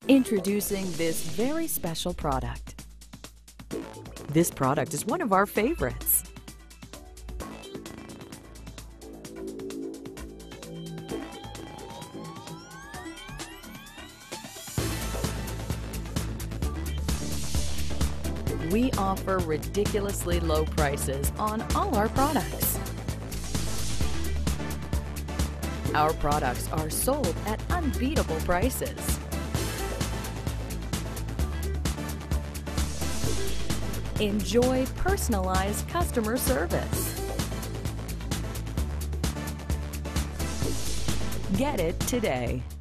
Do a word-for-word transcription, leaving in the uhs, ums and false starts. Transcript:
Introducing this very special product. This product is one of our favorites. We offer ridiculously low prices on all our products. Our products are sold at unbeatable prices. Enjoy personalized customer service. Get it today.